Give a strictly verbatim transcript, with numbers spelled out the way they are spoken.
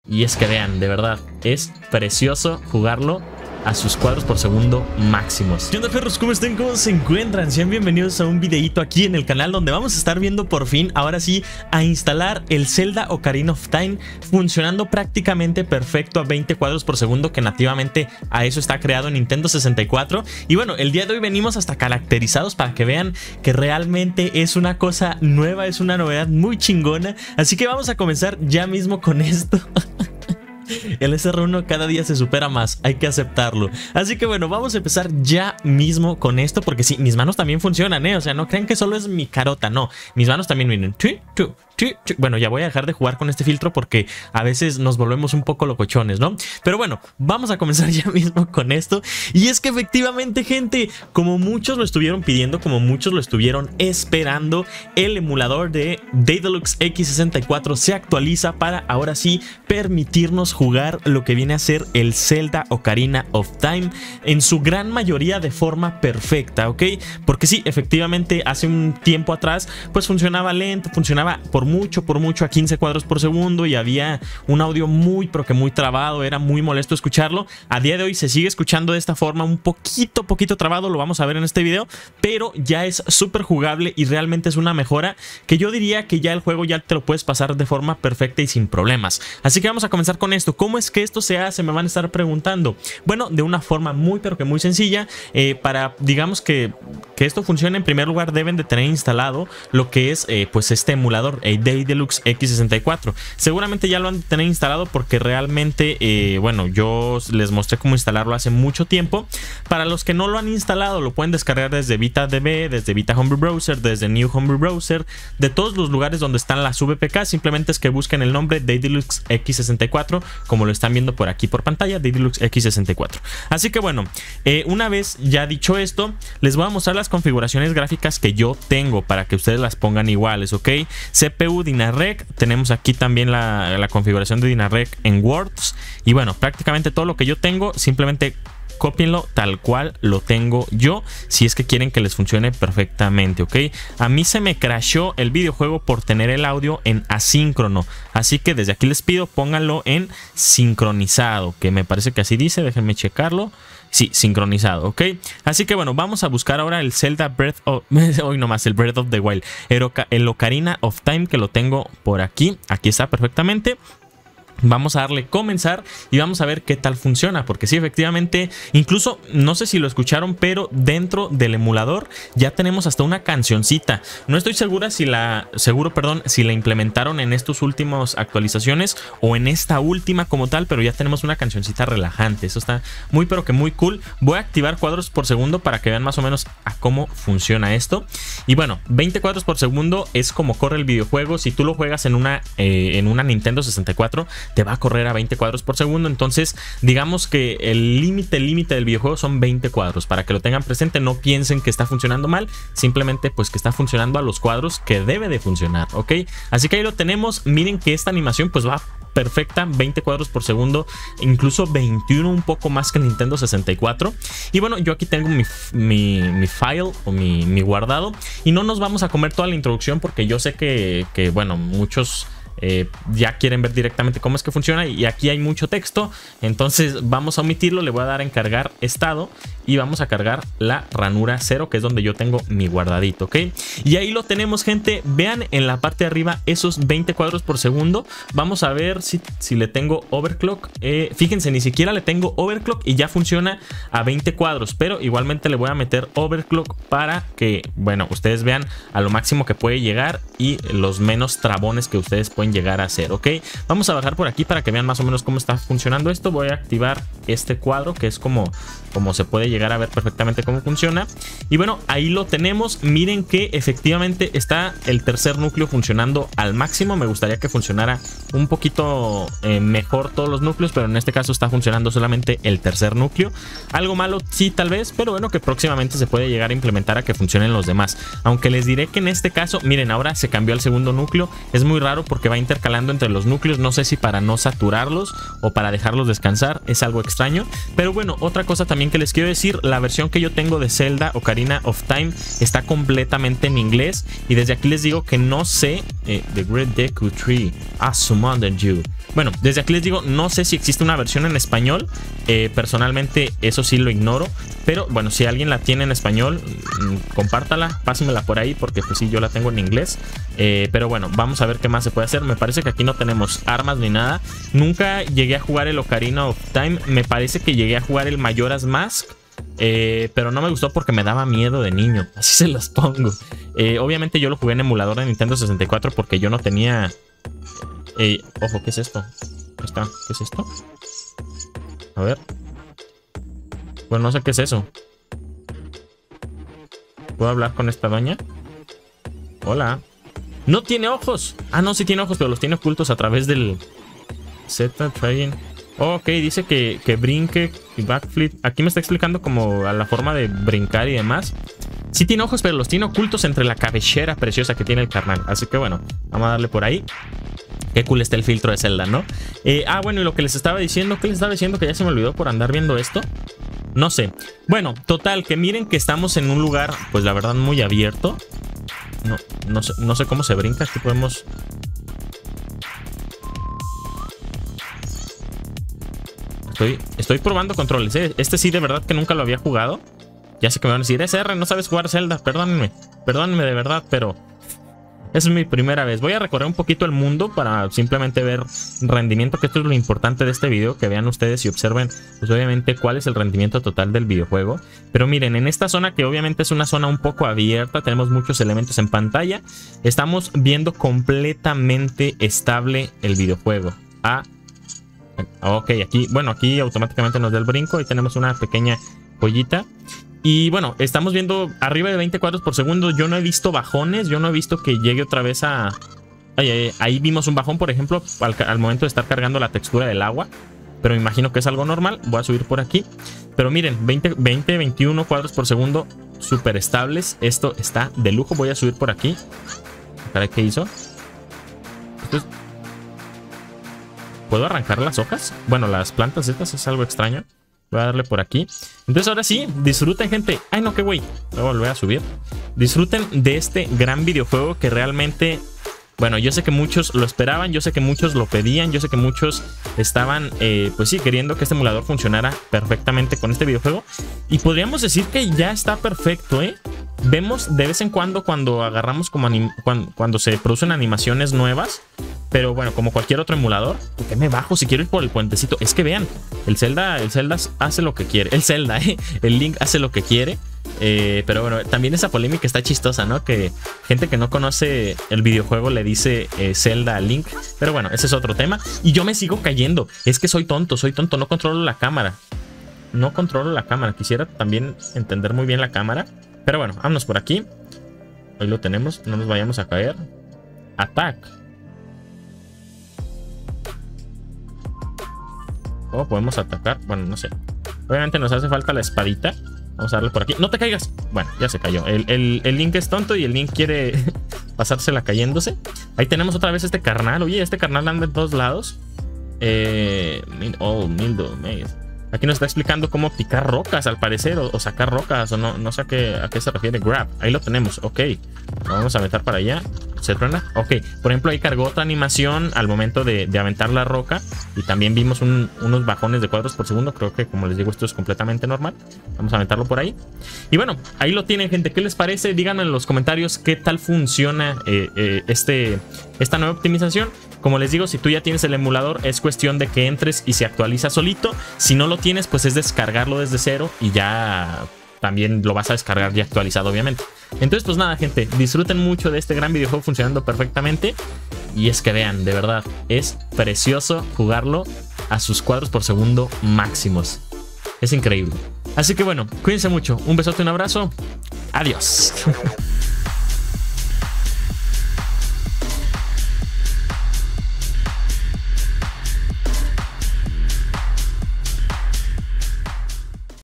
Y es que vean, de verdad, es precioso jugarlo a sus cuadros por segundo máximos. ¿Qué onda, perros? ¿Cómo están? ¿Cómo se encuentran? Sean bienvenidos a un videito aquí en el canal donde vamos a estar viendo por fin, ahora sí, a instalar el Zelda Ocarina of Time funcionando prácticamente perfecto a veinte cuadros por segundo, que nativamente a eso está creado en Nintendo sesenta y cuatro. Y bueno, el día de hoy venimos hasta caracterizados para que vean que realmente es una cosa nueva, es una novedad muy chingona. Así que vamos a comenzar ya mismo con esto. El S R uno cada día se supera más, hay que aceptarlo. Así que bueno, vamos a empezar ya mismo con esto, porque sí, mis manos también funcionan, ¿eh? O sea, no crean que solo es mi carota, no. Mis manos también vienen. Bueno, ya voy a dejar de jugar con este filtro porque a veces nos volvemos un poco locochones, ¿no? Pero bueno, vamos a comenzar ya mismo con esto. Y es que efectivamente, gente, como muchos lo estuvieron pidiendo, como muchos lo estuvieron esperando, el emulador de Daedalus X sesenta y cuatro se actualiza para ahora sí permitirnos jugar lo que viene a ser el Zelda Ocarina of Time en su gran mayoría de forma perfecta, ¿ok? Porque sí, efectivamente, hace un tiempo atrás pues funcionaba lento, funcionaba por mucho, por mucho a quince cuadros por segundo y había un audio muy, pero que muy trabado, era muy molesto escucharlo. A día de hoy se sigue escuchando de esta forma, un poquito, poquito trabado, lo vamos a ver en este video, pero ya es súper jugable y realmente es una mejora que yo diría que ya el juego ya te lo puedes pasar de forma perfecta y sin problemas. Así que vamos a comenzar con esto. ¿Cómo es que esto se hace? Me van a estar preguntando. Bueno, de una forma muy, pero que muy sencilla. Eh, para, digamos que, que esto funcione, en primer lugar deben de tener instalado lo que es eh, pues este emulador, eh, Daedalus X sesenta y cuatro. Seguramente ya lo han de tener instalado porque realmente, eh, bueno, yo les mostré cómo instalarlo hace mucho tiempo. Para los que no lo han instalado, lo pueden descargar desde VitaDB, desde Vita Homebrew Browser, desde New Homebrew Browser, de todos los lugares donde están las V P K. Simplemente es que busquen el nombre Daedalus X sesenta y cuatro, como lo están viendo por aquí por pantalla, Daedalus X sesenta y cuatro. Así que bueno, eh, una vez ya dicho esto, les voy a mostrar las configuraciones gráficas que yo tengo para que ustedes las pongan iguales, ¿ok? C P U DynaREC, tenemos aquí también la, la configuración de DynaREC en Words. Y bueno, prácticamente todo lo que yo tengo, simplemente cópienlo tal cual lo tengo yo, si es que quieren que les funcione perfectamente, ¿ok? A mí se me crashó el videojuego por tener el audio en asíncrono, así que desde aquí les pido pónganlo en sincronizado, que me parece que así dice, déjenme checarlo. Sí, sincronizado, ¿ok? Así que bueno, vamos a buscar ahora el Zelda Breath of... Hoy nomás, el Breath of the Wild, el Ocarina of Time, que lo tengo por aquí. Aquí está perfectamente. Vamos a darle comenzar y vamos a ver qué tal funciona, porque sí, efectivamente, incluso no sé si lo escucharon, pero dentro del emulador ya tenemos hasta una cancioncita. No estoy segura si la seguro, perdón, si la implementaron en estos últimos actualizaciones o en esta última como tal, pero ya tenemos una cancioncita relajante. Eso está muy, pero que muy cool. Voy a activar cuadros por segundo para que vean más o menos a cómo funciona esto. Y bueno, veinte cuadros por segundo es como corre el videojuego. Si tú lo juegas en una eh, en una Nintendo sesenta y cuatro, te va a correr a veinte cuadros por segundo. Entonces digamos que el límite el límite del videojuego son veinte cuadros, para que lo tengan presente. No piensen que está funcionando mal, simplemente pues que está funcionando a los cuadros que debe de funcionar, ¿ok? Así que ahí lo tenemos. Miren que esta animación pues va perfecta, veinte cuadros por segundo, incluso veintiuno, un poco más que Nintendo sesenta y cuatro. Y bueno, yo aquí tengo mi, mi, mi file o mi, mi guardado, y no nos vamos a comer toda la introducción porque yo sé que, que bueno, muchos Eh, ya quieren ver directamente cómo es que funciona, y aquí hay mucho texto, entonces vamos a omitirlo. Le voy a dar a encargar estado y vamos a cargar la ranura cero, que es donde yo tengo mi guardadito, ¿ok? Y ahí lo tenemos, gente. Vean en la parte de arriba esos veinte cuadros por segundo. Vamos a ver si, si le tengo overclock. Eh, fíjense, ni siquiera le tengo overclock y ya funciona a veinte cuadros, pero igualmente le voy a meter overclock para que, bueno, ustedes vean a lo máximo que puede llegar y los menos trabones que ustedes pueden llegar a hacer, ¿ok? Vamos a bajar por aquí para que vean más o menos cómo está funcionando esto. Voy a activar este cuadro, que es como, como se puede llegar a ver perfectamente cómo funciona. Y bueno, ahí lo tenemos. Miren que efectivamente está el tercer núcleo funcionando al máximo. Me gustaría que funcionara un poquito eh, mejor todos los núcleos, pero en este caso está funcionando solamente el tercer núcleo. Algo malo sí, tal vez, pero bueno, que próximamente se puede llegar a implementar a que funcionen los demás. Aunque les diré que en este caso, miren, ahora se cambió al segundo núcleo. Es muy raro porque va a intercalando entre los núcleos. No sé si para no saturarlos o para dejarlos descansar, es algo extraño. Pero bueno, otra cosa también que les quiero decir, la versión que yo tengo de Zelda Ocarina of Time está completamente en inglés, y desde aquí les digo que no sé eh, The Great Deku Tree has summoned you. Bueno, desde aquí les digo, no sé si existe una versión en español. Eh, personalmente eso sí lo ignoro. Pero bueno, si alguien la tiene en español, compártala, pásenmela por ahí, porque pues sí, yo la tengo en inglés. Eh, pero bueno, vamos a ver qué más se puede hacer. Me parece que aquí no tenemos armas ni nada. Nunca llegué a jugar el Ocarina of Time. Me parece que llegué a jugar el Majora's Mask. Eh, pero no me gustó porque me daba miedo de niño. Así se los pongo. Eh, obviamente yo lo jugué en emulador de Nintendo sesenta y cuatro porque yo no tenía... Eh, ojo, ¿qué es esto? Ahí está. ¿Qué es esto? A ver. Bueno, no sé qué es eso. ¿Puedo hablar con esta doña? Hola. ¡No tiene ojos! Ah, no, sí tiene ojos, pero los tiene ocultos a través del... Z, trying... Oh, ok, dice que, que brinque y backflip. Aquí me está explicando como a la forma de brincar y demás. Sí tiene ojos, pero los tiene ocultos entre la cabellera preciosa que tiene el carnal. Así que bueno, vamos a darle por ahí. Qué cool está el filtro de Zelda, ¿no? Eh, ah, bueno, y lo que les estaba diciendo, ¿qué les estaba diciendo? Que ya se me olvidó por andar viendo esto. No sé. Bueno, total, que miren que estamos en un lugar, pues la verdad, muy abierto. No, no sé, no sé cómo se brinca. Aquí podemos... Estoy, estoy probando controles, ¿eh? Este sí de verdad que nunca lo había jugado. Ya sé que me van a decir, S R, no sabes jugar Zelda. Perdónenme, perdónenme de verdad, pero... Esa es mi primera vez. Voy a recorrer un poquito el mundo para simplemente ver rendimiento, que esto es lo importante de este video, que vean ustedes y observen, pues obviamente, cuál es el rendimiento total del videojuego. Pero miren, en esta zona, que obviamente es una zona un poco abierta, tenemos muchos elementos en pantalla, estamos viendo completamente estable el videojuego. Ah, ok, aquí, bueno, aquí automáticamente nos da el brinco y tenemos una pequeña joyita. Y bueno, estamos viendo arriba de veinte cuadros por segundo. Yo no he visto bajones. Yo no he visto que llegue otra vez a... Ay, ay, ahí vimos un bajón, por ejemplo, al, al momento de estar cargando la textura del agua. Pero me imagino que es algo normal. Voy a subir por aquí. Pero miren, veinte, veinte, veintiuno cuadros por segundo. Súper estables. Esto está de lujo. Voy a subir por aquí. Caray, ¿qué hizo? Esto es... ¿Puedo arrancar las hojas? Bueno, las plantas estas es algo extraño. Voy a darle por aquí. Entonces ahora sí, disfruten, gente. Ay, no, qué güey. Voy a volver a subir. Disfruten de este gran videojuego que realmente... Bueno, yo sé que muchos lo esperaban. Yo sé que muchos lo pedían. Yo sé que muchos estaban, eh, pues sí, queriendo que este emulador funcionara perfectamente con este videojuego. Y podríamos decir que ya está perfecto, ¿eh? Vemos de vez en cuando cuando agarramos como anim cuando, cuando se producen animaciones nuevas. Pero bueno, como cualquier otro emulador. ¿Por qué me bajo si quiero ir por el puentecito? Es que vean, el Zelda, el Zelda hace lo que quiere. El Zelda, ¿eh? El Link hace lo que quiere. Eh, pero bueno, también esa polémica está chistosa, ¿no? Que gente que no conoce el videojuego le dice eh, Zelda a Link. Pero bueno, ese es otro tema. Y yo me sigo cayendo. Es que soy tonto, soy tonto. No controlo la cámara. No controlo la cámara. Quisiera también entender muy bien la cámara. Pero bueno, vámonos por aquí. Hoy lo tenemos. No nos vayamos a caer. Attack. O podemos atacar. Bueno, no sé. Obviamente nos hace falta la espadita. Vamos a darle por aquí. ¡No te caigas! Bueno, ya se cayó. El, el, el Link es tonto y el Link quiere pasársela cayéndose. Ahí tenemos otra vez este carnal. Oye, este carnal anda en todos lados. Eh, oh, Mildo. Aquí nos está explicando cómo picar rocas, al parecer. O, o sacar rocas. O no, no sé a qué, a qué se refiere. Grab. Ahí lo tenemos. Ok. Lo vamos a aventar para allá. ¿Se truena? Ok. Por ejemplo, ahí cargó otra animación al momento de, de aventar la roca. Y también vimos un, unos bajones de cuadros por segundo. Creo que, como les digo, esto es completamente normal. Vamos a aventarlo por ahí. Y bueno, ahí lo tienen, gente. ¿Qué les parece? Díganme en los comentarios qué tal funciona eh, eh, este, esta nueva optimización. Como les digo, si tú ya tienes el emulador, es cuestión de que entres y se actualiza solito. Si no lo tienes, pues es descargarlo desde cero y ya también lo vas a descargar ya actualizado, obviamente. Entonces, pues nada, gente, disfruten mucho de este gran videojuego funcionando perfectamente. Y es que vean, de verdad, es precioso jugarlo a sus cuadros por segundo máximos. Es increíble. Así que bueno, cuídense mucho. Un besote, un abrazo. Adiós.